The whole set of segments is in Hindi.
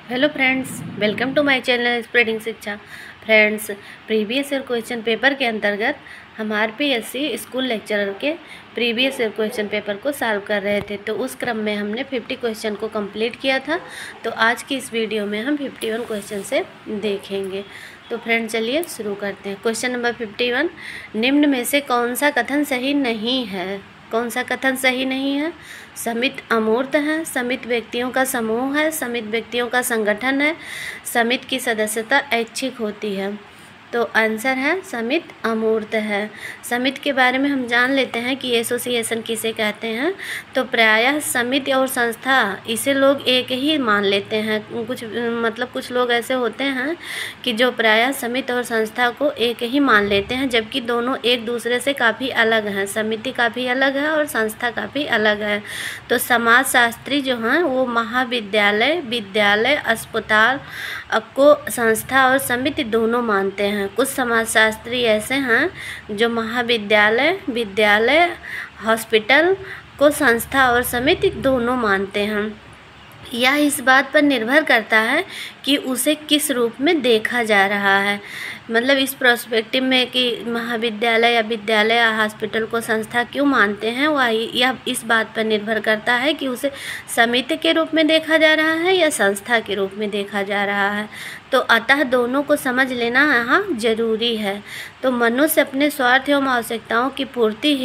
Hello friends, welcome to my channel spreading Shiksha. Friends, previous year question paper के अंतर्गत हम आरपीएससी स्कूल लेक्चरर के प्रीवियस ईयर क्वेश्चन पेपर को सॉल्व कर रहे थे। तो उस क्रम में हमने 50 क्वेश्चन को कंप्लीट किया था। तो आज की इस वीडियो में हम 51 क्वेश्चन से देखेंगे। तो फ्रेंड्स, चलिए शुरू करते हैं। क्वेश्चन नंबर 51, निम्न में से कौन सा कथन सही नहीं है? कौन सा कथन सही नहीं है? समिति अमूर्त है, समिति व्यक्तियों का समूह है, समिति व्यक्तियों का संगठन है, समिति की सदस्यता ऐच्छिक होती है। तो आंसर है समिति अमूर्त है। समिति के बारे में हम जान लेते हैं कि एसोसिएशन किसे कहते हैं। तो प्रायः समिति और संस्था इसे लोग एक ही मान लेते हैं। कुछ लोग ऐसे होते हैं कि जो प्रायः समिति और संस्था को एक ही मान लेते हैं, जबकि दोनों एक दूसरे से काफ़ी अलग हैं। समिति काफ़ी अलग है और संस्था काफ़ी अलग है। तो समाजशास्त्री जो हैं वो महाविद्यालय, विद्यालय, अस्पताल को संस्था और समिति दोनों मानते हैं। कुछ समाजशास्त्री ऐसे हैं जो महाविद्यालय, विद्यालय, हॉस्पिटल को संस्था और समिति दोनों मानते हैं। यह इस बात पर निर्भर करता है कि उसे किस रूप में देखा जा रहा है। मतलब इस प्रोस्पेक्टिव में कि महाविद्यालय या विद्यालय या हॉस्पिटल को संस्था क्यों मानते हैं, वह यह इस बात पर निर्भर करता है कि उसे समिति के रूप में देखा जा रहा है या संस्था के रूप में देखा जा रहा है। तो अतः दोनों को समझ लेना यहाँ जरूरी है। तो मनुष्य अपने स्वार्थ एवं आवश्यकताओं की पूर्ति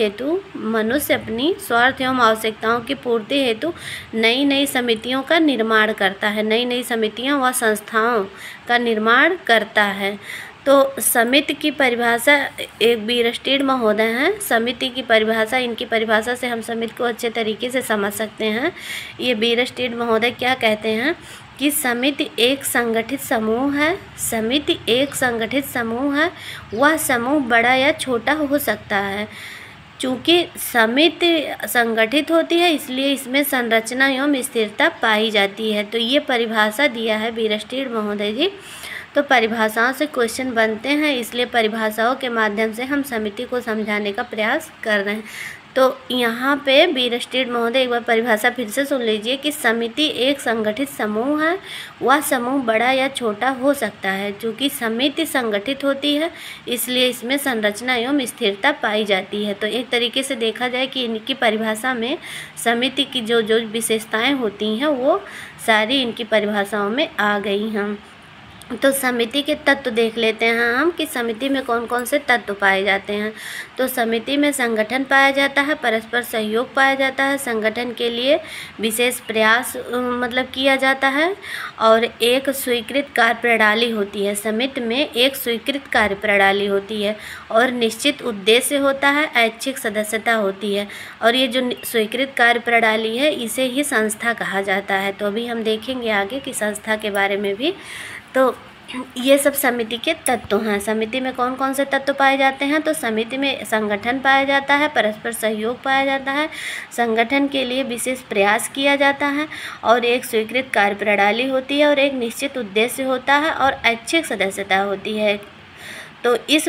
हेतु नई नई समितियों का निर्माण करता है, नई नई समितियों व संस्थाओं का निर्माण करता है। तो समिति की परिभाषा एक बीरस्टीड महोदय हैं। समिति की परिभाषा, इनकी परिभाषा से हम समिति को अच्छे तरीके से समझ सकते हैं। ये बीरस्टीड महोदय क्या कहते हैं कि समिति एक संगठित समूह है। समिति एक संगठित समूह है। वह समूह बड़ा या छोटा हो सकता है। चूँकि समिति संगठित होती है, इसलिए इसमें संरचना एवं स्थिरता पाई जाती है। तो ये परिभाषा दिया है बीरस्टीड महोदय जी। तो परिभाषाओं से क्वेश्चन बनते हैं, इसलिए परिभाषाओं के माध्यम से हम समिति को समझाने का प्रयास कर रहे हैं। तो यहाँ पे बीरस्टीड महोदय एक बार परिभाषा फिर से सुन लीजिए कि समिति एक संगठित समूह है। वह समूह बड़ा या छोटा हो सकता है। चूँकि समिति संगठित होती है, इसलिए इसमें संरचना एवं स्थिरता पाई जाती है। तो एक तरीके से देखा जाए कि इनकी परिभाषा में समिति की जो जो विशेषताएँ होती हैं वो सारी इनकी परिभाषाओं में आ गई हैं। तो समिति के तत्व देख लेते हैं हम कि समिति में कौन कौन से तत्व पाए जाते हैं। तो समिति में संगठन पाया जाता है, परस्पर सहयोग पाया जाता है, संगठन के लिए विशेष प्रयास किया जाता है, और एक स्वीकृत कार्यप्रणाली होती है। समिति में एक स्वीकृत कार्यप्रणाली होती है और निश्चित उद्देश्य होता है, ऐच्छिक सदस्यता होती है। और ये जो स्वीकृत कार्यप्रणाली है, इसे ही संस्था कहा जाता है। तो अभी हम देखेंगे आगे कि संस्था के बारे में भी। तो ये सब समिति के तत्व हैं। समिति में कौन कौन से तत्व पाए जाते हैं? तो समिति में संगठन पाया जाता है, परस्पर सहयोग पाया जाता है, संगठन के लिए विशेष प्रयास किया जाता है, और एक स्वीकृत कार्यप्रणाली होती है, और एक निश्चित उद्देश्य होता है, और ऐच्छिक सदस्यता होती है। तो इस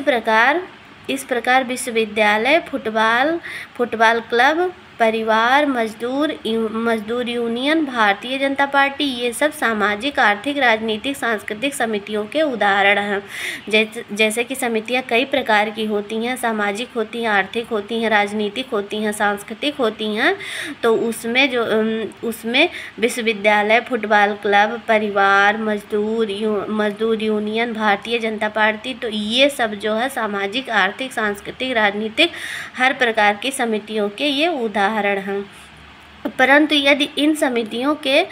प्रकार विश्वविद्यालय, फुटबॉल क्लब, परिवार, मजदूर यूनियन, भारतीय जनता पार्टी, ये सब सामाजिक, आर्थिक, राजनीतिक, सांस्कृतिक समितियों के उदाहरण हैं। जैसे कि समितियां कई प्रकार की होती हैं, सामाजिक होती हैं, आर्थिक होती हैं, राजनीतिक होती हैं, सांस्कृतिक होती हैं। तो उसमें विश्वविद्यालय, फुटबॉल क्लब, परिवार, मजदूर यूनियन, भारतीय जनता पार्टी, तो ये सब जो है सामाजिक, आर्थिक, सांस्कृतिक, राजनीतिक हर प्रकार की समितियों के ये उदाहरण हैं। परंतु यदि इन समितियों के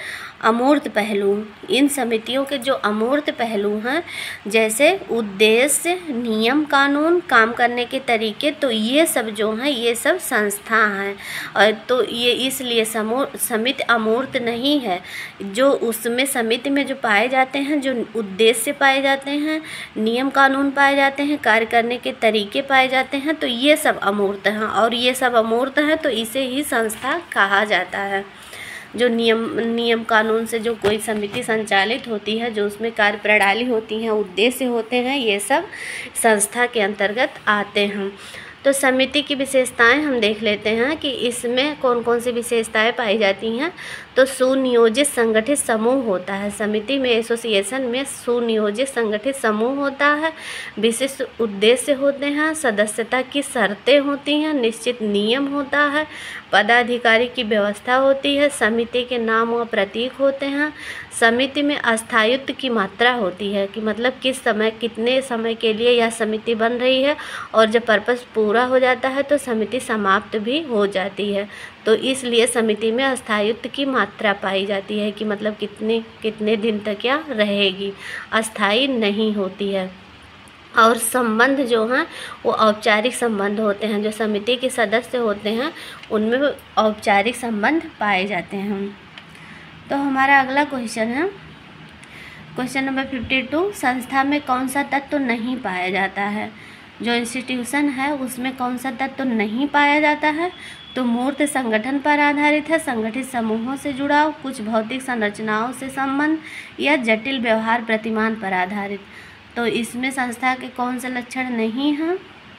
जो अमूर्त पहलू हैं, जैसे उद्देश्य, नियम कानून, काम करने के तरीके, तो ये सब जो हैं ये सब संस्था हैं। और तो ये इसलिए समिति अमूर्त नहीं है। जो उसमें समिति में जो पाए जाते हैं, जो उद्देश्य पाए जाते हैं, नियम कानून पाए जाते हैं, कार्य करने के तरीके पाए जाते हैं, तो ये सब अमूर्त हैं। और ये सब अमूर्त हैं तो इसे ही संस्था कहा जाता है। जो नियम कानून से जो कोई समिति संचालित होती है, जो उसमें कार्यप्रणाली होती है, उद्देश्य होते हैं, ये सब संस्था के अंतर्गत आते हैं। तो समिति की विशेषताएं हम देख लेते हैं कि इसमें कौन कौन सी विशेषताएं पाई जाती हैं। तो सुनियोजित संगठित समूह होता है। समिति में, एसोसिएशन में सुनियोजित संगठित समूह होता है। विशिष्ट उद्देश्य होते हैं, सदस्यता की शर्तें होती हैं, निश्चित नियम होता है, पदाधिकारी की व्यवस्था होती है, समिति के नाम व प्रतीक होते हैं, समिति में अस्थायित्व की मात्रा होती है कि मतलब किस समय, कितने समय के लिए यह समिति बन रही है, और जब पर्पस पूरा हो जाता है तो समिति समाप्त भी हो जाती है। तो इसलिए समिति में अस्थायित्व की मात्रा पाई जाती है कि मतलब कितने दिन तक यह रहेगी, अस्थायी नहीं होती है। और संबंध जो हैं वो औपचारिक संबंध होते हैं। जो समिति के सदस्य होते हैं उनमें औपचारिक संबंध पाए जाते हैं। तो हमारा अगला क्वेश्चन है क्वेश्चन नंबर 52। संस्था में कौन सा तत्व नहीं पाया जाता है? जो इंस्टीट्यूशन है उसमें कौन सा तत्व नहीं पाया जाता है? तो मूर्त संगठन पर आधारित है, संगठित समूहों से जुड़ाव, कुछ भौतिक संरचनाओं से संबंध, या जटिल व्यवहार प्रतिमान पर आधारित। तो इसमें संस्था के कौन से लक्षण नहीं हैं?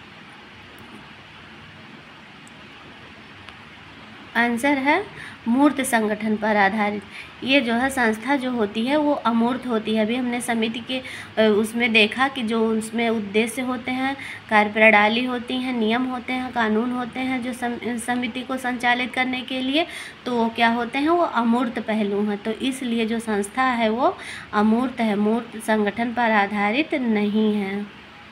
आंसर है मूर्त संगठन पर आधारित। ये जो है संस्था जो होती है वो अमूर्त होती है। अभी हमने समिति के उसमें देखा कि जो उसमें उद्देश्य होते हैं, कार्यप्रणाली होती हैं, नियम होते हैं, कानून होते हैं जो समिति को संचालित करने के लिए, तो वो क्या होते हैं, वो अमूर्त पहलू हैं। तो इसलिए जो संस्था है वो अमूर्त है, मूर्त संगठन पर आधारित नहीं है।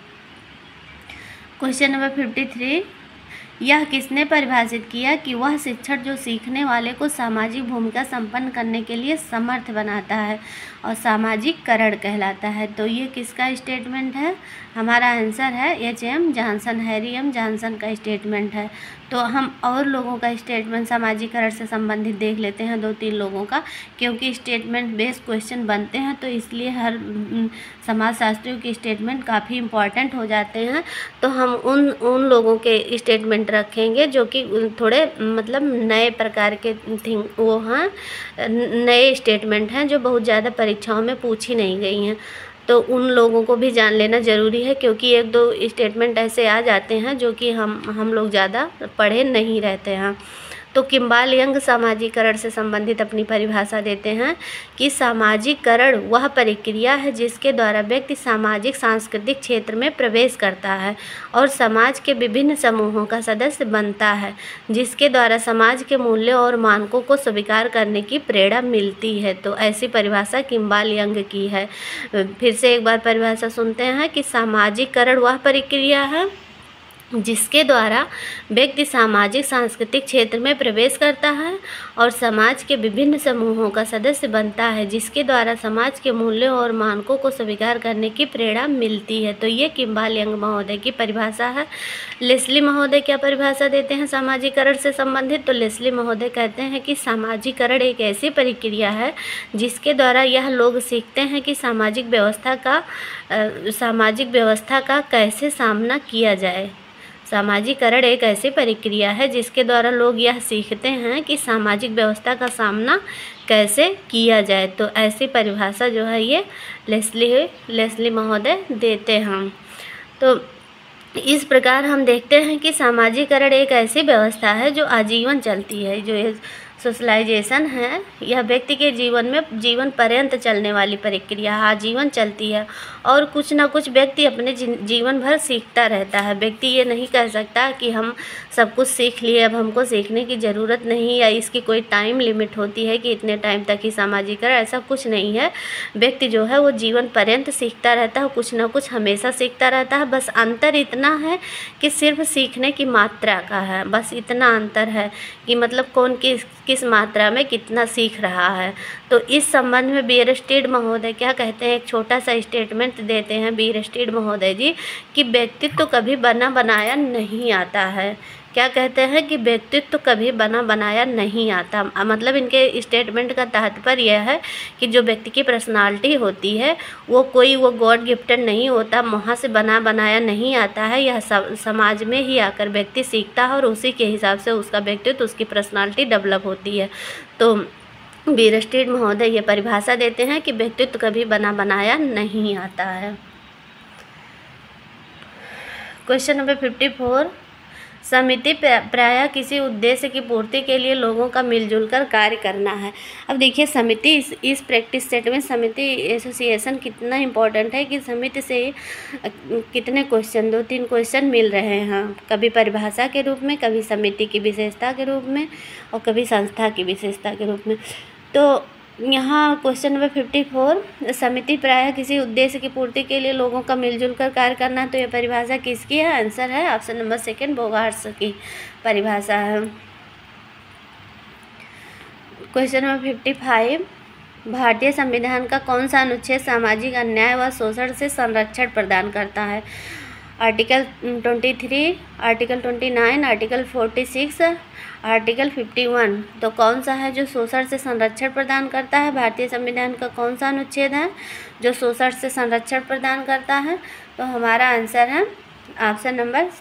Question number 53। यह किसने परिभाषित किया कि वह शिक्षण जो सीखने वाले को सामाजिक भूमिका संपन्न करने के लिए समर्थ बनाता है और सामाजिककरण कहलाता है? तो ये किसका स्टेटमेंट है? हमारा आंसर है H.M. Johnson, Harry M Johnson का स्टेटमेंट है। तो हम और लोगों का स्टेटमेंट सामाजिककरण से संबंधित देख लेते हैं, 2-3 लोगों का, क्योंकि स्टेटमेंट बेस्ड क्वेश्चन बनते हैं तो इसलिए हर समाजशास्त्रियों के स्टेटमेंट काफ़ी इम्पॉर्टेंट हो जाते हैं। तो हम उन लोगों के स्टेटमेंट रखेंगे जो कि थोड़े मतलब नए प्रकार के वो हैं, नए स्टेटमेंट हैं जो बहुत ज़्यादा परीक्षाओं में पूछी नहीं गई हैं। तो उन लोगों को भी जान लेना ज़रूरी है, क्योंकि 1-2 स्टेटमेंट ऐसे आ जाते हैं जो कि हम लोग ज़्यादा पढ़े नहीं रहते हैं। तो किम्बाल यंग सामाजिकरण से संबंधित अपनी परिभाषा देते हैं कि सामाजिकरण वह प्रक्रिया है जिसके द्वारा व्यक्ति सामाजिक सांस्कृतिक क्षेत्र में प्रवेश करता है और समाज के विभिन्न समूहों का सदस्य बनता है, जिसके द्वारा समाज के मूल्यों और मानकों को स्वीकार करने की प्रेरणा मिलती है। तो ऐसी परिभाषा किम्बाल यंग की है। फिर से एक बार परिभाषा सुनते हैं कि सामाजिकरण वह प्रक्रिया है जिसके द्वारा व्यक्ति सामाजिक सांस्कृतिक क्षेत्र में प्रवेश करता है और समाज के विभिन्न समूहों का सदस्य बनता है, जिसके द्वारा समाज के मूल्यों और मानकों को स्वीकार करने की प्रेरणा मिलती है। तो ये किम्बाल यंग महोदय की परिभाषा है। लेस्ली महोदय क्या परिभाषा देते हैं सामाजिकरण से संबंधित? तो लेस्ली महोदय कहते हैं कि सामाजिकरण एक ऐसी प्रक्रिया है जिसके द्वारा यह लोग सीखते हैं कि सामाजिक व्यवस्था का कैसे सामना किया जाए। सामाजिकरण एक ऐसी प्रक्रिया है जिसके द्वारा लोग यह सीखते हैं कि सामाजिक व्यवस्था का सामना कैसे किया जाए। तो ऐसी परिभाषा जो है ये लेस्ली महोदय देते हैं। तो इस प्रकार हम देखते हैं कि सामाजिकरण एक ऐसी व्यवस्था है जो आजीवन चलती है। जो ये सोशलाइजेशन है यह व्यक्ति के जीवन में जीवन पर्यंत चलने वाली प्रक्रिया आजीवन चलती है और कुछ ना कुछ व्यक्ति अपने जीवन भर सीखता रहता है। व्यक्ति ये नहीं कह सकता कि हम सब कुछ सीख लिए, अब हमको सीखने की ज़रूरत नहीं, या इसकी कोई टाइम लिमिट होती है कि इतने टाइम तक ही सामाजिकरण, ऐसा कुछ नहीं है। व्यक्ति जो है वो जीवन पर्यंत सीखता रहता है, कुछ ना कुछ हमेशा सीखता रहता है। बस अंतर इतना है कि सिर्फ सीखने की मात्रा का है, बस इतना अंतर है कि मतलब कौन किस मात्रा में कितना सीख रहा है। तो इस संबंध में बीयरस्टीड महोदय क्या कहते हैं, एक छोटा सा स्टेटमेंट देते हैं बीयरस्टीड महोदय जी कि व्यक्तित्व कभी बना बनाया नहीं आता है। क्या कहते हैं कि व्यक्तित्व कभी बना बनाया नहीं आता। मतलब इनके स्टेटमेंट का तात्पर्य यह है कि जो व्यक्ति की पर्सनालिटी होती है वो गॉड गिफ्टेड नहीं होता, वहाँ से बना बनाया नहीं आता है। यह समाज में ही आकर व्यक्ति सीखता है और उसी के हिसाब से उसका व्यक्तित्व, उसकी पर्सनालिटी डेवलप होती है। तो बीयरस्टीड महोदय ये परिभाषा देते हैं कि व्यक्तित्व कभी बना बनाया नहीं आता है। Question number 54। समिति प्रायः किसी उद्देश्य की पूर्ति के लिए लोगों का मिलजुल कर कार्य करना है। अब देखिए समिति इस प्रैक्टिस सेट में समिति एसोसिएशन कितना इम्पोर्टेंट है कि समिति से कितने क्वेश्चन 2-3 क्वेश्चन मिल रहे हैं, कभी परिभाषा के रूप में, कभी समिति की विशेषता के रूप में और कभी संस्था की विशेषता के रूप में। तो यहाँ क्वेश्चन नंबर 54, समिति प्रायः किसी उद्देश्य की पूर्ति के लिए लोगों का मिलजुल कर कार्य करना, तो यह परिभाषा किसकी है? आंसर है ऑप्शन नंबर 2 बोगार्ट्स की परिभाषा है। क्वेश्चन नंबर 55, भारतीय संविधान का कौन सा अनुच्छेद सामाजिक अन्याय व शोषण से संरक्षण प्रदान करता है? Article 23, article 29, article 46, article 51। तो कौन सा है जो शोषण से संरक्षण प्रदान करता है? भारतीय संविधान का कौन सा अनुच्छेद है जो शोषण से संरक्षण प्रदान करता है? तो हमारा आंसर है ऑप्शन नंबर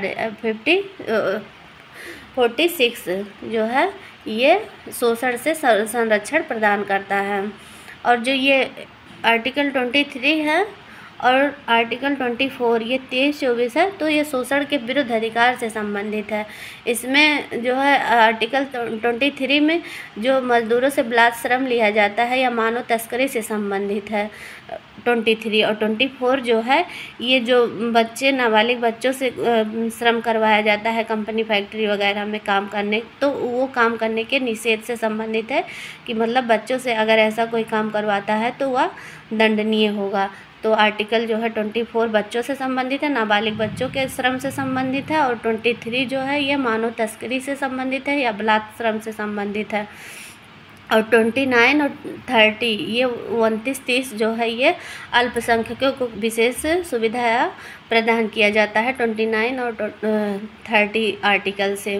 46 जो है ये शोषण से संरक्षण प्रदान करता है। और जो ये आर्टिकल 23 है और आर्टिकल 24 ये 23-24 है, तो ये शोषण के विरुद्ध अधिकार से संबंधित है। इसमें जो है आर्टिकल 23 में जो मजदूरों से बलात्कार श्रम लिया जाता है या मानव तस्करी से संबंधित है 23, और 24 जो है ये जो बच्चे नाबालिग बच्चों से श्रम करवाया जाता है कंपनी फैक्ट्री वगैरह में काम करने, तो वो काम करने के निषेध से संबंधित है कि मतलब बच्चों से अगर ऐसा कोई काम करवाता है तो वह दंडनीय होगा। तो आर्टिकल जो है 24 बच्चों से संबंधित है, नाबालिग बच्चों के श्रम से संबंधित है, और 23 जो है ये मानव तस्करी से संबंधित है या बलात्कार श्रम से संबंधित है। और 29 और 30 ये 29-30 जो है ये अल्पसंख्यकों को विशेष सुविधा प्रदान किया जाता है 29 और 30 आर्टिकल से।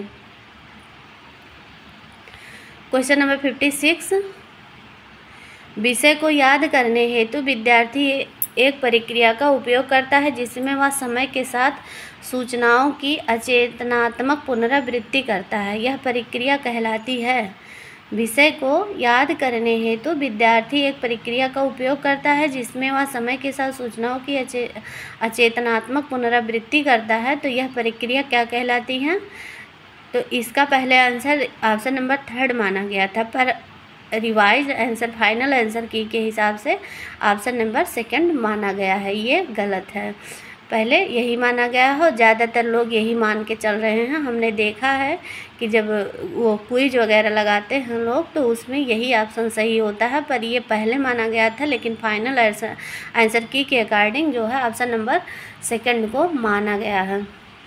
क्वेश्चन नंबर 56, विषय को याद करने हेतु विद्यार्थी एक प्रक्रिया का उपयोग करता है जिसमें वह समय के साथ सूचनाओं की अचेतनात्मक पुनरावृत्ति करता है, यह प्रक्रिया कहलाती है। विषय को याद करने हेतु विद्यार्थी एक प्रक्रिया का उपयोग करता है जिसमें वह समय के साथ सूचनाओं की अचेतनात्मक पुनरावृत्ति करता है, तो यह प्रक्रिया क्या कहलाती है? तो इसका पहले आंसर ऑप्शन नंबर 3 माना गया था, पर रिवाइज आंसर फाइनल आंसर की के हिसाब से ऑप्शन नंबर 2 माना गया है, ये गलत है। पहले यही माना गया हो, ज़्यादातर लोग यही मान के चल रहे हैं। हमने देखा है कि जब वो क्विज वगैरह लगाते हैं लोग तो उसमें यही ऑप्शन सही होता है, पर ये पहले माना गया था, लेकिन फाइनल आंसर की के अकॉर्डिंग जो है ऑप्शन नंबर 2 को माना गया है।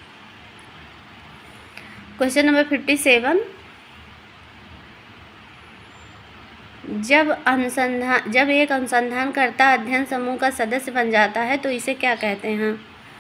क्वेश्चन नंबर 57, जब एक अनुसंधानकर्ता अध्ययन समूह का सदस्य बन जाता है तो इसे क्या कहते हैं?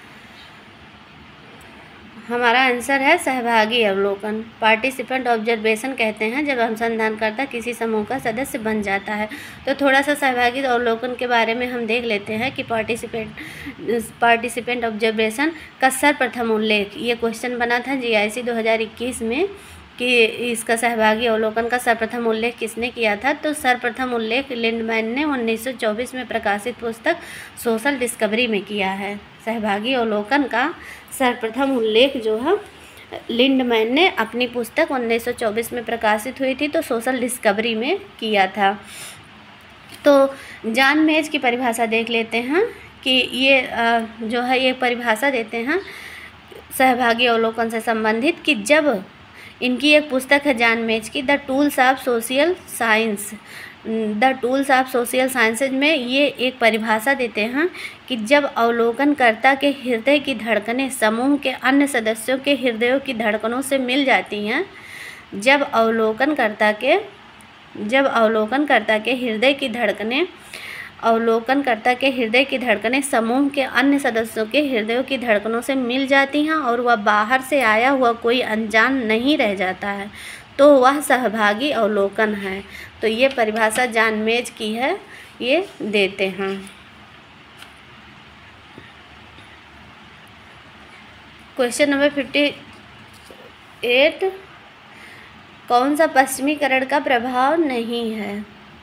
हमारा आंसर है सहभागी अवलोकन, पार्टिसिपेंट ऑब्जर्वेशन कहते हैं जब अनुसंधानकर्ता किसी समूह का सदस्य बन जाता है। तो थोड़ा सा सहभागी अवलोकन के बारे में हम देख लेते हैं कि पार्टिसिपेंट ऑब्जर्वेशन का सर्वप्रथम उल्लेख, ये क्वेश्चन बना था GIC 2021 में कि इसका सहभागी अवलोकन का सर्वप्रथम उल्लेख किसने किया था? तो सर्वप्रथम उल्लेख लिंडमैन ने 1924 में प्रकाशित पुस्तक सोशल डिस्कवरी में किया है। सहभागी अवलोकन का सर्वप्रथम उल्लेख जो है लिंडमैन ने अपनी पुस्तक 1924 में प्रकाशित हुई थी तो सोशल डिस्कवरी में किया था। तो जॉन मेज की परिभाषा देख लेते हैं कि ये जो है ये परिभाषा देते हैं सहभागी अवलोकन से संबंधित कि जब इनकी एक पुस्तक है जॉन मेज की the tools of social sciences में ये एक परिभाषा देते हैं कि जब अवलोकनकर्ता के हृदय की धड़कनें समूह के अन्य सदस्यों के हृदयों की धड़कनों से मिल जाती हैं, जब अवलोकनकर्ता के हृदय की धड़कनें समूह के अन्य सदस्यों के हृदयों की धड़कनों से मिल जाती हैं और वह बाहर से आया हुआ कोई अनजान नहीं रह जाता है, तो वह सहभागी अवलोकन है। तो ये परिभाषा जॉन मेज की है, ये देते हैं। क्वेश्चन नंबर 58, कौन सा पश्चिमीकरण का प्रभाव नहीं है?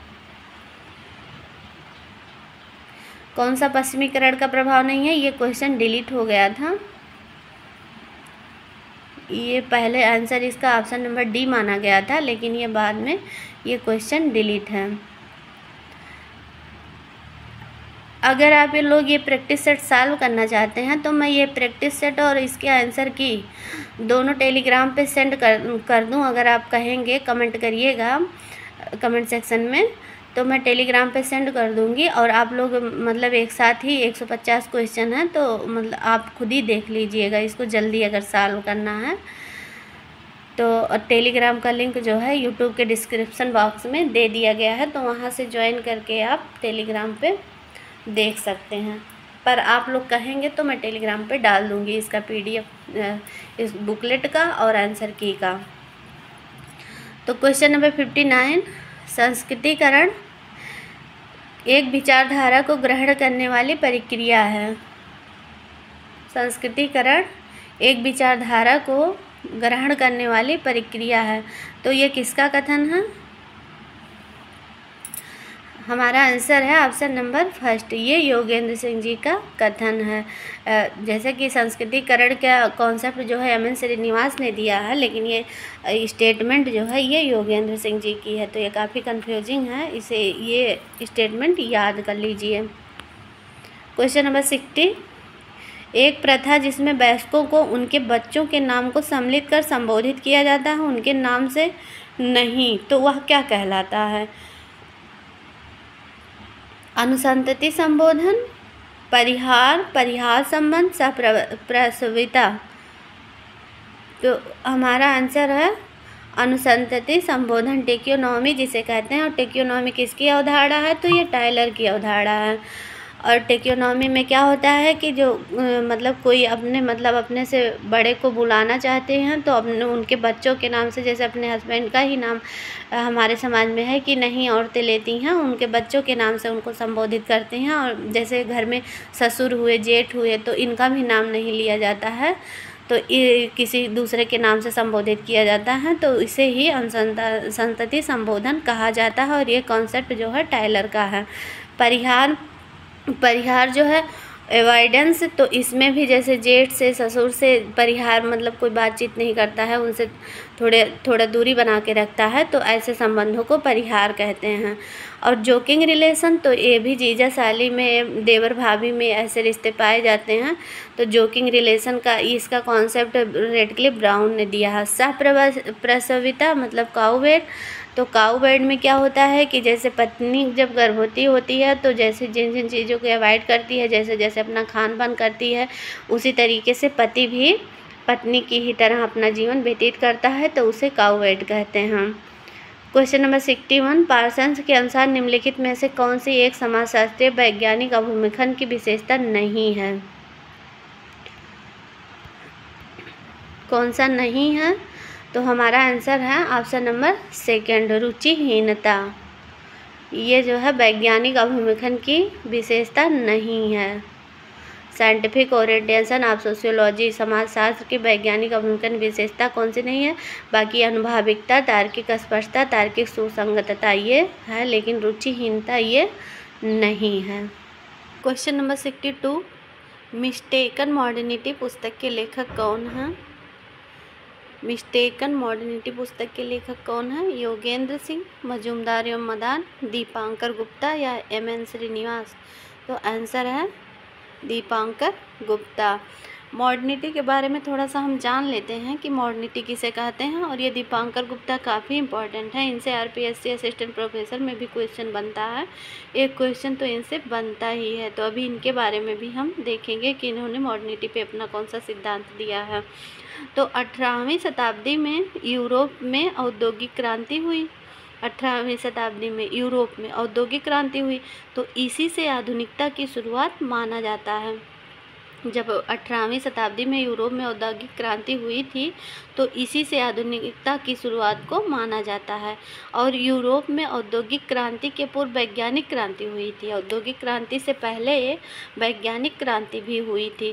कौन सा पश्चिमीकरण का प्रभाव नहीं है? ये क्वेश्चन डिलीट हो गया था, ये पहले आंसर इसका ऑप्शन नंबर डी माना गया था, लेकिन ये बाद में ये क्वेश्चन डिलीट है। अगर आप ये लोग ये प्रैक्टिस सेट सॉल्व करना चाहते हैं तो मैं ये प्रैक्टिस सेट और इसके आंसर की दोनों टेलीग्राम पे सेंड कर दूं। अगर आप कहेंगे, कमेंट करिएगा कमेंट सेक्शन में, तो मैं टेलीग्राम पे सेंड कर दूंगी। और आप लोग मतलब एक साथ ही 150 क्वेश्चन है, तो मतलब आप खुद ही देख लीजिएगा इसको, जल्दी अगर सॉल्व करना है तो। टेलीग्राम का लिंक जो है यूट्यूब के डिस्क्रिप्शन बॉक्स में दे दिया गया है, तो वहाँ से ज्वाइन करके आप टेलीग्राम पे देख सकते हैं। पर आप लोग कहेंगे तो मैं टेलीग्राम पे डाल दूँगी इसका PDF, इस बुकलेट का और आंसर की का। तो क्वेश्चन नंबर 59, संस्कृतिकरण एक विचारधारा को ग्रहण करने वाली प्रक्रिया है। संस्कृतिकरण एक विचारधारा को ग्रहण करने वाली प्रक्रिया है, तो ये किसका कथन है? हमारा आंसर है ऑप्शन नंबर फर्स्ट, ये योगेंद्र सिंह जी का कथन है। जैसे कि संस्कृतिकरण का कॉन्सेप्ट जो है MN श्रीनिवास ने दिया है, लेकिन ये स्टेटमेंट जो है ये योगेंद्र सिंह जी की है, तो ये काफ़ी कंफ्यूजिंग है, इसे ये स्टेटमेंट याद कर लीजिए। क्वेश्चन नंबर 60, एक प्रथा जिसमें वयस्कों को उनके बच्चों के नाम को सम्मिलित कर संबोधित किया जाता है, उनके नाम से नहीं, तो वह क्या कहलाता है? अनुसंतति संबोधन, परिहार संबंध, प्रसविता। तो हमारा आंसर है अनुसंतति संबोधन, टेक्योनॉमी जिसे कहते हैं। और टेक्योनॉमी किसकी अवधारणा है? तो ये टायलर की अवधारणा है। और टेक्योनॉमी में क्या होता है कि जो मतलब कोई अपने से बड़े को बुलाना चाहते हैं, तो अपने उनके बच्चों के नाम से, जैसे अपने हस्बैंड का ही नाम हमारे समाज में है कि नहीं औरतें लेती हैं, उनके बच्चों के नाम से उनको संबोधित करते हैं। और जैसे घर में ससुर हुए, जेठ हुए, तो इनका भी नाम नहीं लिया जाता है, तो ये किसी दूसरे के नाम से संबोधित किया जाता है, तो इसे ही अनुसंतति संबोधन कहा जाता है। और ये कॉन्सेप्ट जो है टायलर का है। परिहार जो है एवॉइडेंस, तो इसमें भी जैसे जेठ से, ससुर से परिहार मतलब कोई बातचीत नहीं करता है, उनसे थोड़ा दूरी बना के रखता है, तो ऐसे संबंधों को परिहार कहते हैं। और जोकिंग रिलेशन, तो ये भी जीजा साली में, देवर भाभी में ऐसे रिश्ते पाए जाते हैं, तो जोकिंग रिलेशन का इसका कॉन्सेप्ट रेडक्लिफ ब्राउन ने दिया है। प्रसविता मतलब काउबेड, तो काउबेड में क्या होता है कि जैसे पत्नी जब गर्भवती होती है, तो जैसे जिन जिन चीज़ों को अवॉइड करती है, जैसे जैसे अपना खान पान करती है, उसी तरीके से पति भी पत्नी की ही तरह अपना जीवन व्यतीत करता है, तो उसे काउबेड कहते हैं। क्वेश्चन नंबर 61, पार्सन्स के अनुसार निम्नलिखित में से कौन सी एक समाजशास्त्रीय वैज्ञानिक अवलोकन की विशेषता नहीं है? कौन सा नहीं है? तो हमारा आंसर है ऑप्शन नंबर सेकंड, रुचिहीनता। ये जो है वैज्ञानिक अवलोकन की विशेषता नहीं है। साइंटिफिक ओरिएंटेशन ऑफ सोशियोलॉजी, समाजशास्त्र की वैज्ञानिक अवलोकन विशेषता कौन सी नहीं है? बाकी अनुभाविकता, तार्किक स्पष्टता, तार्किक सुसंगतता ये है, लेकिन रुचिहीनता ये नहीं है। क्वेश्चन नंबर 62, मिस्टेकन मॉडर्निटी पुस्तक के लेखक कौन हैं? मिस्टेकन मॉडर्निटी पुस्तक के लेखक कौन है? योगेंद्र सिंह, मजूमदार एवं मदान, दीपांकर गुप्ता या MN श्रीनिवास? तो आंसर है दीपांकर गुप्ता। मॉडर्निटी के बारे में थोड़ा सा हम जान लेते हैं कि मॉडर्निटी किसे कहते हैं, और ये दीपांकर गुप्ता काफ़ी इंपॉर्टेंट है। इनसे RPSC असिस्टेंट प्रोफेसर में भी क्वेश्चन बनता है, एक क्वेश्चन तो इनसे बनता ही है। तो अभी इनके बारे में भी हम देखेंगे कि इन्होंने मॉडर्निटी पे अपना कौन सा सिद्धांत दिया है। तो 18वीं शताब्दी में यूरोप में औद्योगिक क्रांति हुई। 18वीं शताब्दी में यूरोप में औद्योगिक क्रांति हुई, तो इसी से आधुनिकता की शुरुआत माना जाता है। जब 18वीं शताब्दी में यूरोप में औद्योगिक क्रांति हुई थी, तो इसी से आधुनिकता की शुरुआत को माना जाता है। और यूरोप में औद्योगिक क्रांति के पूर्व वैज्ञानिक क्रांति हुई थी। औद्योगिक क्रांति से पहले वैज्ञानिक क्रांति भी हुई थी। तो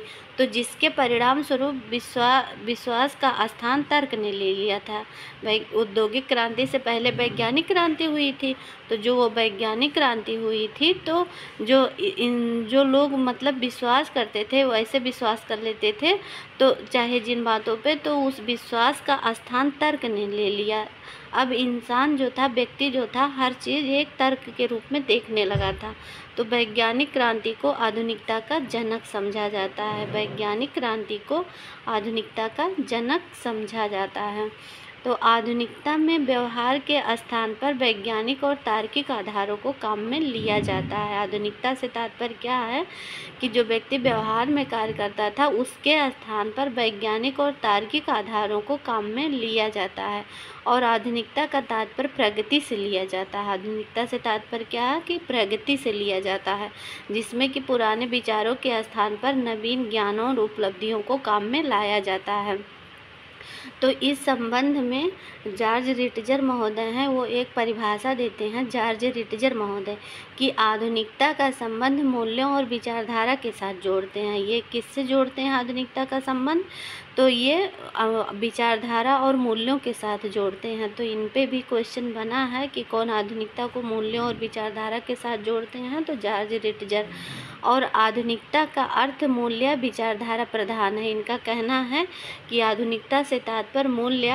तो जिसके परिणाम स्वरूप विश्वास का स्थान तर्क ने ले लिया था। औद्योगिक क्रांति से पहले वैज्ञानिक क्रांति हुई थी, तो जो वो वैज्ञानिक क्रांति हुई थी तो जो लोग मतलब विश्वास करते थे वो ऐसे विश्वास कर लेते थे, तो चाहे जिन बातों पे, तो उस विश्वास का स्थान तर्क ने ले लिया। अब इंसान जो था, व्यक्ति जो था, हर चीज़ एक तर्क के रूप में देखने लगा था। तो वैज्ञानिक क्रांति को आधुनिकता का जनक समझा जाता है। वैज्ञानिक क्रांति को आधुनिकता का जनक समझा जाता है। तो आधुनिकता में व्यवहार के स्थान पर वैज्ञानिक और तार्किक आधारों को काम में लिया जाता है। आधुनिकता से तात्पर्य क्या है कि जो व्यक्ति व्यवहार में कार्य करता था उसके स्थान पर वैज्ञानिक और तार्किक आधारों को काम में लिया जाता है। और आधुनिकता का तात्पर्य प्रगति से लिया जाता है। आधुनिकता से तात्पर्य क्या है कि प्रगति से लिया जाता है, जिसमें कि पुराने विचारों के स्थान पर नवीन ज्ञानों और उपलब्धियों को काम में लाया जाता है। तो इस संबंध में जॉर्ज रिटजर महोदय हैं, वो एक परिभाषा देते हैं, जॉर्ज रिटजर महोदय, कि आधुनिकता का संबंध मूल्यों और विचारधारा के साथ जोड़ते हैं। ये किससे जोड़ते हैं आधुनिकता का संबंध? तो ये विचारधारा और मूल्यों के साथ जोड़ते हैं। तो इन पे भी क्वेश्चन बना है कि कौन आधुनिकता को मूल्यों और विचारधारा के साथ जोड़ते हैं, तो जॉर्ज रिटजर। और आधुनिकता का अर्थ मूल्य विचारधारा प्रधान है। इनका कहना है कि आधुनिकता से तात्पर्य मूल्य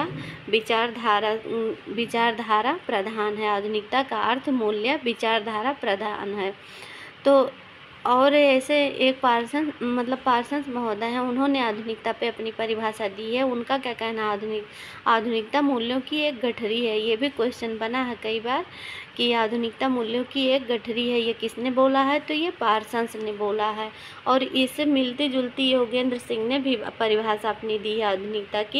विचारधारा प्रधान है। आधुनिकता का अर्थ मूल्य विचारधारा प्रधान है। तो और ऐसे एक पार्सन्स महोदय हैं, उन्होंने आधुनिकता पे अपनी परिभाषा दी है। उनका क्या कहना है? आधुनिकता मूल्यों की एक गठरी है। ये भी क्वेश्चन बना है कई बार कि आधुनिकता मूल्यों की एक गठरी है। ये किसने बोला है? तो ये पार्सन्स ने बोला है। और इससे मिलती जुलती योगेंद्र सिंह ने भी परिभाषा अपनी दी है आधुनिकता की,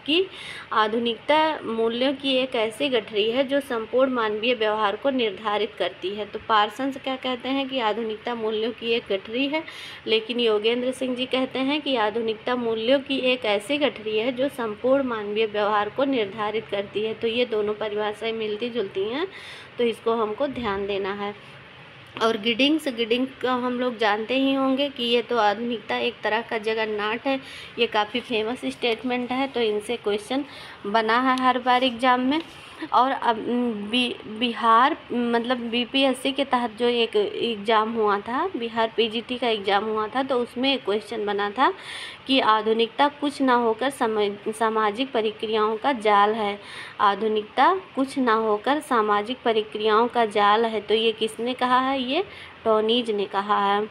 आधुनिकता मूल्यों की एक ऐसी गठरी है जो संपूर्ण मानवीय व्यवहार को निर्धारित करती है। तो पार्सन्स क्या कहते हैं कि आधुनिकता मूल्यों की एक गठरी है, लेकिन योगेंद्र सिंह जी कहते हैं कि आधुनिकता मूल्यों की एक ऐसी गठरी है जो संपूर्ण मानवीय व्यवहार को निर्धारित करती है। तो ये दोनों परिभाषाएं मिलती जुलती हैं, तो इसको हमको ध्यान देना है। और गिडिंग का हम लोग जानते ही होंगे कि ये तो आधुनिकता एक तरह का जगन्नाट है। ये काफ़ी फेमस स्टेटमेंट है, तो इनसे क्वेश्चन बना है हर बार एग्ज़ाम में। और अब बिहार मतलब बीपीएससी के तहत जो एक एग्ज़ाम हुआ था, बिहार पीजीटी का एग्ज़ाम हुआ था, तो उसमें एक क्वेश्चन बना था कि आधुनिकता कुछ ना होकर सामाजिक प्रक्रियाओं का जाल है। आधुनिकता कुछ ना होकर सामाजिक प्रक्रियाओं का जाल है। तो ये किसने कहा है? ये टोनीज ने कहा है।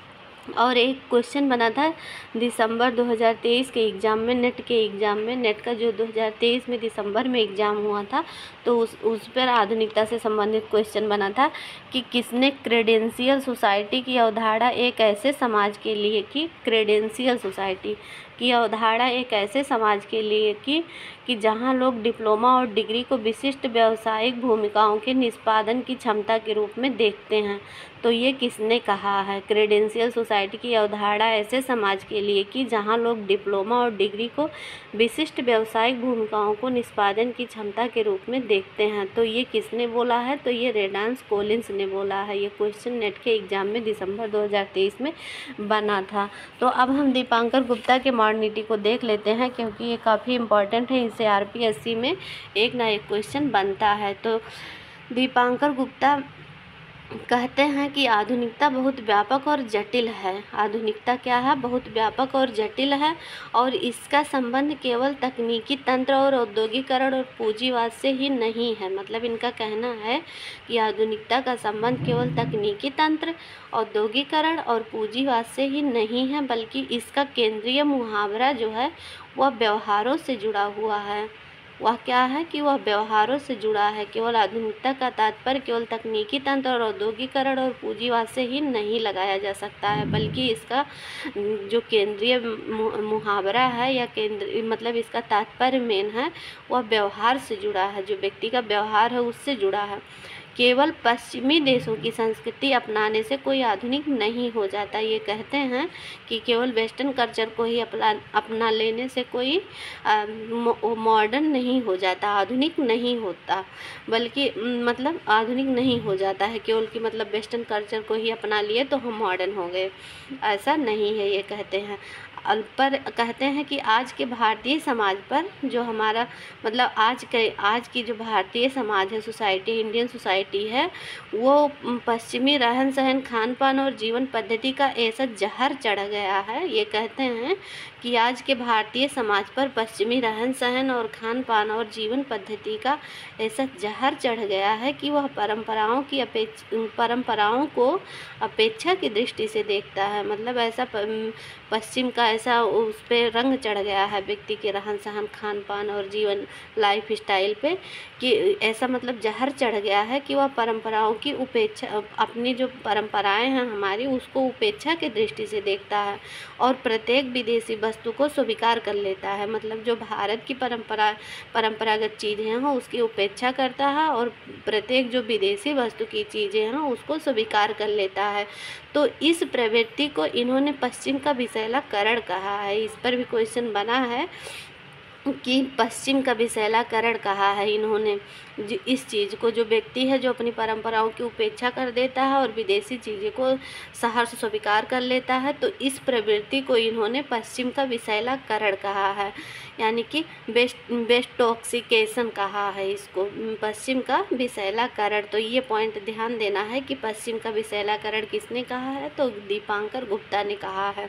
और एक क्वेश्चन बना था दिसंबर 2023 के एग्ज़ाम में, नेट का जो 2023 में दिसंबर में एग्ज़ाम हुआ था, तो उस पर आधुनिकता से संबंधित क्वेश्चन बना था कि किसने क्रेडेंशियल सोसाइटी की अवधारणा एक ऐसे समाज के लिए की, क्रेडेंशियल सोसाइटी की अवधारणा एक ऐसे समाज के लिए की कि जहां लोग डिप्लोमा और डिग्री को विशिष्ट व्यावसायिक भूमिकाओं के निष्पादन की क्षमता के रूप में देखते हैं। तो ये किसने कहा है? क्रेडेंशियल सोसाइटी की अवधारणा ऐसे समाज के लिए कि जहां लोग डिप्लोमा और डिग्री को विशिष्ट व्यावसायिक भूमिकाओं को निष्पादन की क्षमता के रूप में देखते हैं। तो ये किसने बोला है? तो ये रेडांस कोलिंस ने बोला है। ये क्वेश्चन नेट के एग्ज़ाम में दिसंबर 2023 में बना था। तो अब हम दीपांकर गुप्ता के मॉडर्निटी को देख लेते हैं, क्योंकि ये काफ़ी इम्पॉर्टेंट है। इससे आरपीएससी में एक ना एक क्वेश्चन बनता है। तो दीपांकर गुप्ता कहते हैं कि आधुनिकता बहुत व्यापक और जटिल है। आधुनिकता क्या है? बहुत व्यापक और जटिल है, और इसका संबंध केवल तकनीकी तंत्र और औद्योगिकरण और पूंजीवाद से ही नहीं है। मतलब इनका कहना है कि आधुनिकता का संबंध केवल तकनीकी तंत्र, औद्योगिकरण और पूंजीवाद से ही नहीं है, बल्कि इसका केंद्रीय मुहावरा जो है वह व्यवहारों से जुड़ा हुआ है। वह क्या है कि वह व्यवहारों से जुड़ा है। केवल आधुनिकता का तात्पर्य केवल तकनीकी तंत्र और औद्योगिकरण और पूंजीवाद से ही नहीं लगाया जा सकता है, बल्कि इसका जो केंद्रीय मुहावरा है या मतलब इसका तात्पर्य मेन है, वह व्यवहार से जुड़ा है। जो व्यक्ति का व्यवहार है उससे जुड़ा है। केवल पश्चिमी देशों की संस्कृति अपनाने से कोई आधुनिक नहीं हो जाता। ये कहते हैं कि केवल वेस्टर्न कल्चर को ही अपना लेने से कोई मॉडर्न नहीं हो जाता, आधुनिक नहीं होता, बल्कि मतलब आधुनिक नहीं हो जाता है केवल कि मतलब वेस्टर्न कल्चर को ही अपना लिए तो हम मॉडर्न हो गए, ऐसा नहीं है। ये कहते हैं पर कहते हैं कि आज के भारतीय समाज पर जो हमारा मतलब आज की जो भारतीय समाज है, सोसाइटी, इंडियन सोसाइटी है, वो पश्चिमी रहन सहन, खान पान और जीवन पद्धति का ऐसा जहर चढ़ गया है। ये कहते हैं कि आज के भारतीय समाज पर पश्चिमी रहन सहन और खान पान और जीवन पद्धति का ऐसा जहर चढ़ गया है कि वह परंपराओं को अपेक्षा की दृष्टि से देखता है। मतलब ऐसा पश्चिम का ऐसा उस पर रंग चढ़ गया है व्यक्ति के रहन सहन, खान पान और जीवन लाइफ स्टाइल पे, कि ऐसा मतलब जहर चढ़ गया है कि वह परंपराओं की उपेक्षा, अपनी जो परंपराएं हैं हमारी, उसको उपेक्षा की दृष्टि से देखता है और प्रत्येक विदेशी वस्तु को स्वीकार कर लेता है। मतलब जो भारत की परंपरागत चीज़ें हैं उसकी उपेक्षा करता है और प्रत्येक जो विदेशी वस्तु की चीज़ें हैं उसको स्वीकार कर लेता है। तो इस प्रवृत्ति को इन्होंने पश्चिम का विषैलाकरण कहा है। इस पर भी क्वेश्चन बना है कि पश्चिम का विषैलाकरण कहा है इन्होंने जो इस चीज़ को, जो व्यक्ति है जो अपनी परंपराओं की उपेक्षा कर देता है और विदेशी चीज़ों को सहर्ष स्वीकार कर लेता है, तो इस प्रवृत्ति को इन्होंने पश्चिम का विषैलाकरण कहा है, यानी कि वेस्टोक्सिकेशन कहा है इसको, पश्चिम का विषैलाकरण। तो ये पॉइंट ध्यान देना है कि पश्चिम का विषैलाकरण किसने कहा है, तो दीपांकर गुप्ता ने कहा है।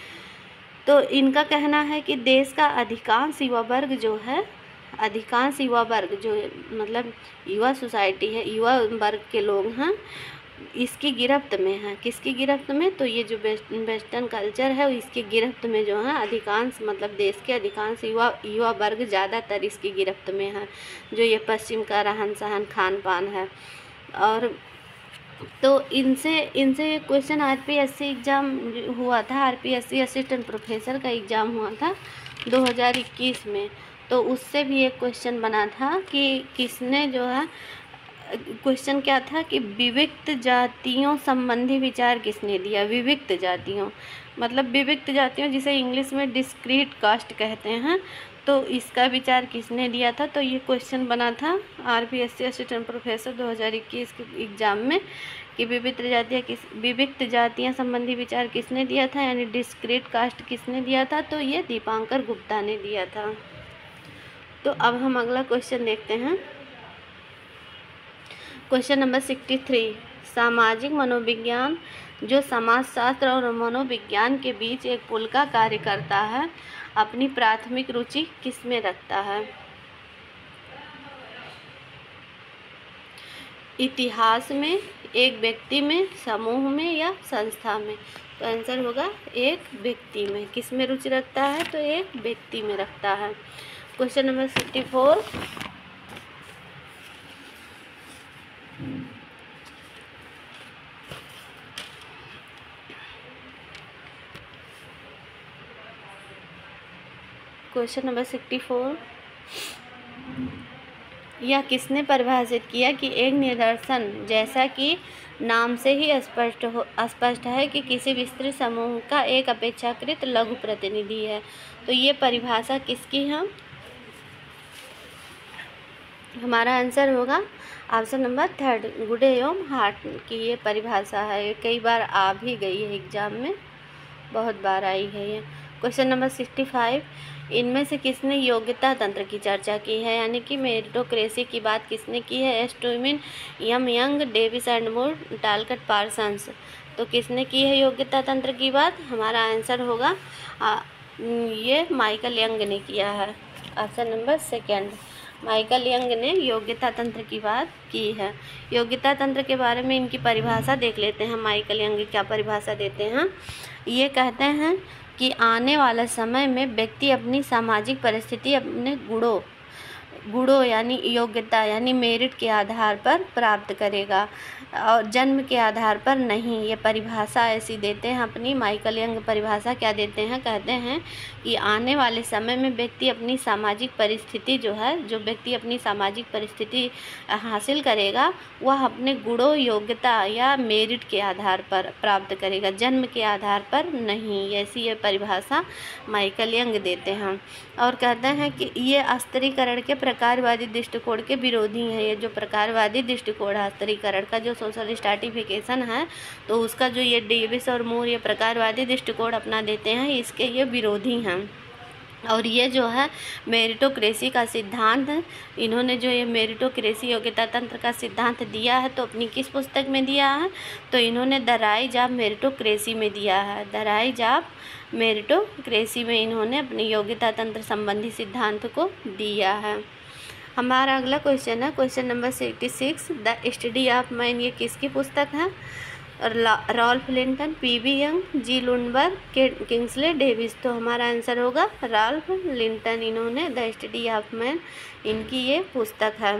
तो इनका कहना है कि देश का अधिकांश युवा वर्ग जो है, अधिकांश युवा वर्ग जो मतलब युवा सोसाइटी है, युवा वर्ग के लोग हैं, इसकी गिरफ्त में है। किसकी गिरफ्त में, तो ये जो वेस्टर्न कल्चर है इसकी गिरफ्त में जो है अधिकांश, मतलब देश के अधिकांश युवा वर्ग ज़्यादातर इसकी गिरफ्त में है, जो ये पश्चिम का रहन सहन, खान पान है। और तो इनसे एक क्वेश्चन आरपीएससी एग्ज़ाम हुआ था, आरपीएससी असिस्टेंट प्रोफेसर का एग्ज़ाम हुआ था 2021 में। तो उससे भी एक क्वेश्चन बना था कि किसने जो है, क्वेश्चन क्या था कि विविक्त जातियों संबंधी विचार किसने दिया। विविक्त जातियों मतलब विविक्त जातियों जिसे इंग्लिश में डिस्क्रीट कास्ट कहते हैं, तो इसका विचार किसने दिया था। तो ये क्वेश्चन बना था आरपीएससी असिस्टेंट प्रोफेसर 2021 के एग्ज़ाम में कि विविक्त जातियाँ संबंधी विचार किसने दिया था, यानी डिस्क्रीट कास्ट किसने दिया था, तो ये दीपांकर गुप्ता ने दिया था। तो अब हम अगला क्वेश्चन देखते हैं। क्वेश्चन नंबर 63, सामाजिक मनोविज्ञान जो समाजशास्त्र और मनोविज्ञान के बीच एक पुल का कार्य करता है, अपनी प्राथमिक रुचि किसमें रखता है। इतिहास में, एक व्यक्ति में, समूह में या संस्था में। तो आंसर होगा एक व्यक्ति में। किस में रुचि रखता है, तो एक व्यक्ति में रखता है। क्वेश्चन नंबर 64, क्वेश्चन नंबर 64, यह किसने परिभाषित किया कि एक निदर्शन, जैसा कि नाम से ही स्पष्ट है कि किसी विस्तृत समूह का एक अपेक्षाकृत लघु प्रतिनिधि है। तो ये परिभाषा किसकी है, हमारा आंसर होगा ऑप्शन नंबर 3, गुडेयोम हार्ट की ये परिभाषा है। कई बार आ भी गई है एग्जाम में, बहुत बार आई है ये। क्वेश्चन नंबर 65, इनमें से किसने योग्यता तंत्र की चर्चा की है, यानी कि मेरिटोक्रेसी की बात किसने की है। स्टोमिन, यम Young, Davis and Moore, Talcott, Parsons. तो किसने की है योग्यता तंत्र की बात, हमारा आंसर होगा ये माइकल यंग ने किया है। ऑप्शन नंबर 2, माइकल यंग ने योग्यता तंत्र की बात की है। योग्यता तंत्र के बारे में इनकी परिभाषा देख लेते हैं। माइकल यंग क्या परिभाषा देते हैं, ये कहते हैं कि आने वाला समय में व्यक्ति अपनी सामाजिक परिस्थिति अपने गुणों यानी योग्यता यानी मेरिट के आधार पर प्राप्त करेगा और जन्म के आधार पर नहीं। ये परिभाषा ऐसी देते हैं अपनी। माइकल यंग परिभाषा क्या देते हैं, कहते हैं कि आने वाले समय में व्यक्ति अपनी सामाजिक परिस्थिति जो व्यक्ति अपनी सामाजिक परिस्थिति हासिल करेगा वह अपने गुणों, योग्यता या मेरिट के आधार पर प्राप्त करेगा, जन्म के आधार पर नहीं। ऐसी ये परिभाषा माइकल यंग देते हैं और कहते हैं कि ये स्तरीकरण के प्रकारवादी दृष्टिकोण के विरोधी हैं। ये जो प्रकारवादी दृष्टिकोण है स्तरीकरण का, जो सोशल स्ट्रैटिफिकेशन है, तो उसका जो ये डेविस और मूर ये प्रकारवादी दृष्टिकोण अपना देते हैं, इसके ये विरोधी हैं। और ये जो है मेरिटोक्रेसी का सिद्धांत है, इन्होंने जो ये मेरिटोक्रेसी योग्यता तंत्र का सिद्धांत दिया है तो अपनी किस पुस्तक में दिया है, तो इन्होंने द राइज ऑफ मेरिटोक्रेसी में दिया है। द राइज ऑफ मेरिटोक्रेसी में इन्होंने अपनी योग्यता तंत्र संबंधी सिद्धांत को दिया है। हमारा अगला क्वेश्चन है question number 66, the study of man, ये किसकी पुस्तक है? Ralph Linton, P B Young, G Lundberg, Kingsley Davis. तो हमारा आंसर होगा रॉल्फ लिंटन, इन्होंने द स्टडी ऑफ मैन इनकी ये पुस्तक है।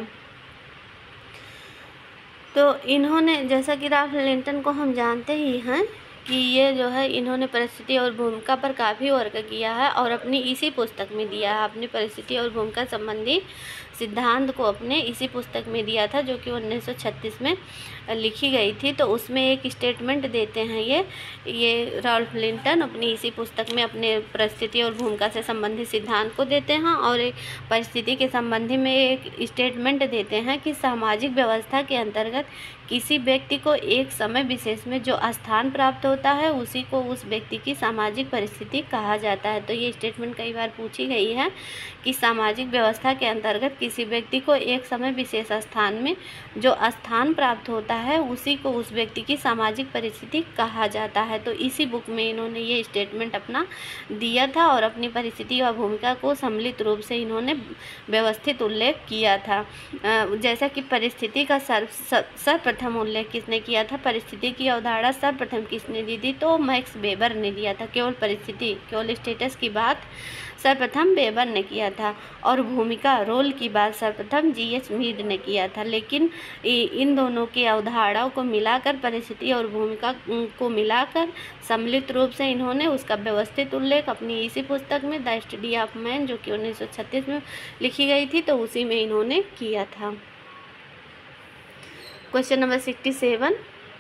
तो इन्होंने, जैसा कि रॉल्फ लिंटन को हम जानते ही हैं कि ये जो है इन्होंने परिस्थिति और भूमिका पर काफ़ी वर्क किया है और अपनी इसी पुस्तक में दिया है। अपनी परिस्थिति और भूमिका संबंधी सिद्धांत को अपने इसी पुस्तक में दिया था, जो कि 1936 में लिखी गई थी। तो उसमें एक स्टेटमेंट देते हैं ये रॉल्फ लिंटन अपनी इसी पुस्तक में अपने परिस्थिति और भूमिका से संबंधित सिद्धांत को देते हैं और एक परिस्थिति के संबंधी में एक स्टेटमेंट देते हैं कि सामाजिक व्यवस्था के अंतर्गत किसी व्यक्ति को एक समय विशेष में जो स्थान प्राप्त होता है उसी को उस व्यक्ति की सामाजिक परिस्थिति कहा जाता है। तो ये स्टेटमेंट कई बार पूछी गई है कि सामाजिक व्यवस्था के अंतर्गत किसी व्यक्ति को एक समय विशेष स्थान में जो स्थान प्राप्त होता है उसी को उस व्यक्ति की सामाजिक परिस्थिति कहा जाता है। तो इसी बुक में इन्होंने ये स्टेटमेंट अपना दिया था और अपनी परिस्थिति व भूमिका को सम्मिलित रूप से इन्होंने व्यवस्थित उल्लेख किया था। जैसा कि परिस्थिति का सर्वप्रथम उल्लेख किसने किया था? परिस्थिति की अवधारणा सर्वप्रथम किसने दी थी? तो मैक्स वेबर ने दिया था। केवल परिस्थिति, केवल स्टेटस की बात सर्वप्रथम वेबर ने किया था और भूमिका, रोल की बात सर्वप्रथम जीएच मीड ने किया था। लेकिन इन दोनों की अवधारणाओं को मिलाकर, परिस्थिति और भूमिका को मिलाकर सम्मिलित रूप से इन्होंने उसका व्यवस्थित उल्लेख अपनी इसी पुस्तक में द स्टडी ऑफ मैन, जो कि 1936 में लिखी गई थी, तो उसी में इन्होंने किया था। क्वेश्चन नंबर 67,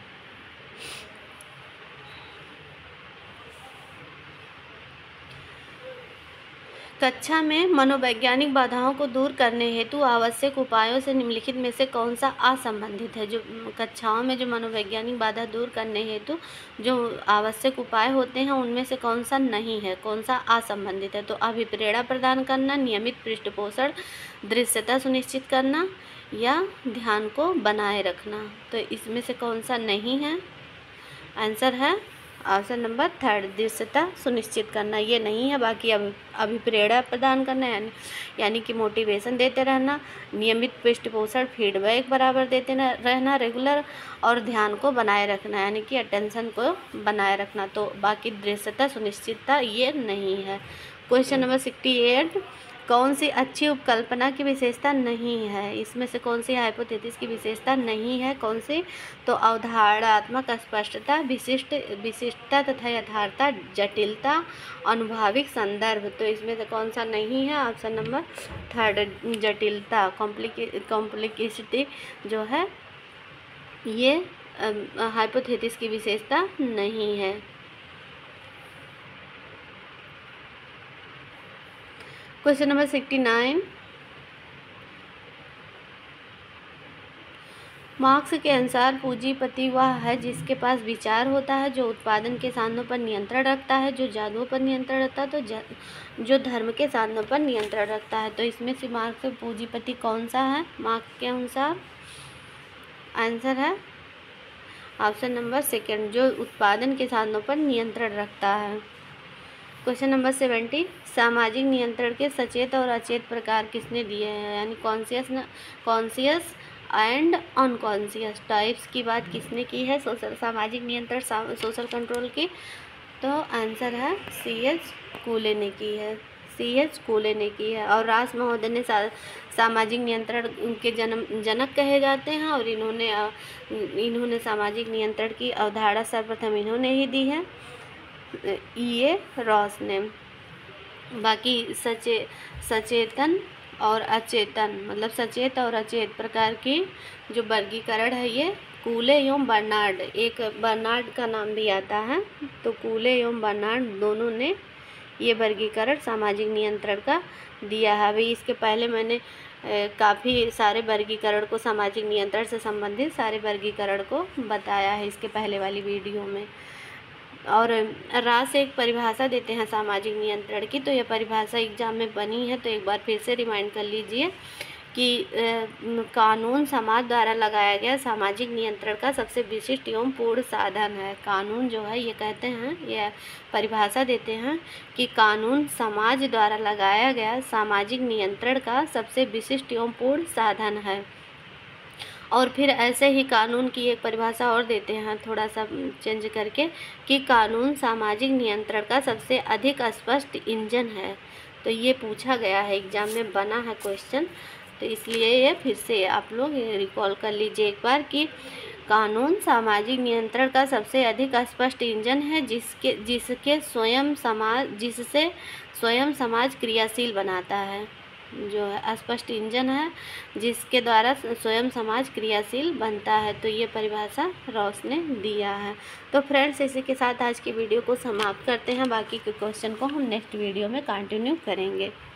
कक्षा में मनोवैज्ञानिक बाधाओं को दूर करने हेतु आवश्यक उपायों से निम्नलिखित में से कौन सा असंबंधित है? जो कक्षाओं में जो मनोवैज्ञानिक बाधा दूर करने हेतु जो आवश्यक उपाय होते हैं उनमें से कौन सा नहीं है, कौन सा असंबंधित है? तो अभिप्रेरणा प्रदान करना, नियमित पृष्ठपोषण, दृश्यता सुनिश्चित करना या ध्यान को बनाए रखना। तो इसमें से कौन सा नहीं है? आंसर है ऑप्शन नंबर 3, दृश्यता सुनिश्चित करना, ये नहीं है। बाकी अभिप्रेरणा प्रदान करना यानी कि मोटिवेशन देते रहना, नियमित पृष्ठपोषण फीडबैक बराबर देते रहना रेगुलर, और ध्यान को बनाए रखना यानी कि अटेंशन को बनाए रखना। तो बाकी दृश्यता सुनिश्चितता ये नहीं है। क्वेश्चन नंबर 68, कौन सी अच्छी उपकल्पना की विशेषता नहीं है? इसमें से कौन सी हाइपोथेसिस की विशेषता नहीं है? कौन सी? तो अवधारणात्मक स्पष्टता, विशिष्टता तथा यथार्थता, जटिलता, अनुभाविक संदर्भ। तो इसमें से कौन सा नहीं है? ऑप्शन नंबर 3, जटिलता, कॉम्प्लिकेसिटी जो है ये हाइपोथेसिस की विशेषता नहीं है। क्वेश्चन नंबर 69, मार्क्स के अनुसार पूंजीपति वह है जिसके पास विचार होता है, जो उत्पादन के साधनों पर नियंत्रण रखता है, जो जादुओं पर नियंत्रण रखता है, तो जो धर्म के साधनों पर नियंत्रण रखता है। तो इसमें से मार्क्स पूंजीपति कौन सा है मार्क्स के अनुसार? आंसर है ऑप्शन नंबर 2, जो उत्पादन के साधनों पर नियंत्रण रखता है। क्वेश्चन नंबर 70, सामाजिक नियंत्रण के सचेत और अचेत प्रकार किसने दिए हैं? यानी कॉन्शियस एंड अनकॉन्शियस टाइप्स की बात किसने की है? सामाजिक नियंत्रण, सोशल कंट्रोल की। तो आंसर है CH कूले ने की है, CH कूले ने की है। और रास महोदय ने सामाजिक नियंत्रण के जनक कहे जाते हैं और इन्होंने सामाजिक नियंत्रण की अवधारणा सर्वप्रथम इन्होंने ही दी है, E.A. रॉस ने। बाकी सचेतन और अचेतन, मतलब सचेत और अचेत प्रकार की जो वर्गीकरण है ये कूले एवं बर्नार्ड, एक बर्नार्ड का नाम भी आता है, तो कूले एवं बर्नार्ड दोनों ने ये वर्गीकरण सामाजिक नियंत्रण का दिया है। अभी इसके पहले मैंने काफ़ी सारे वर्गीकरण को, सामाजिक नियंत्रण से संबंधित सारे वर्गीकरण को बताया है इसके पहले वाली वीडियो में। और राज से एक परिभाषा देते हैं सामाजिक नियंत्रण की, तो यह परिभाषा एग्जाम में बनी है, तो एक बार फिर से रिमाइंड कर लीजिए कि कानून समाज द्वारा लगाया गया सामाजिक नियंत्रण का सबसे विशिष्ट एवं पूर्ण साधन है। कानून जो है ये कहते हैं, यह परिभाषा देते हैं कि कानून समाज द्वारा लगाया गया सामाजिक नियंत्रण का सबसे विशिष्ट एवं पूर्ण साधन है। और फिर ऐसे ही कानून की एक परिभाषा और देते हैं थोड़ा सा चेंज करके कि कानून सामाजिक नियंत्रण का सबसे अधिक स्पष्ट इंजन है। तो ये पूछा गया है, एग्जाम में बना है क्वेश्चन, तो इसलिए ये फिर से आप लोग रिकॉल कर लीजिए एक बार कि कानून सामाजिक नियंत्रण का सबसे अधिक स्पष्ट इंजन है जिससे स्वयं समाज क्रियाशील बनाता है। जो है स्पष्ट इंजन है जिसके द्वारा स्वयं समाज क्रियाशील बनता है। तो ये परिभाषा रॉस ने दिया है। तो फ्रेंड्स, इसी के साथ आज की वीडियो को समाप्त करते हैं। बाकी के क्वेश्चन को हम नेक्स्ट वीडियो में कंटिन्यू करेंगे।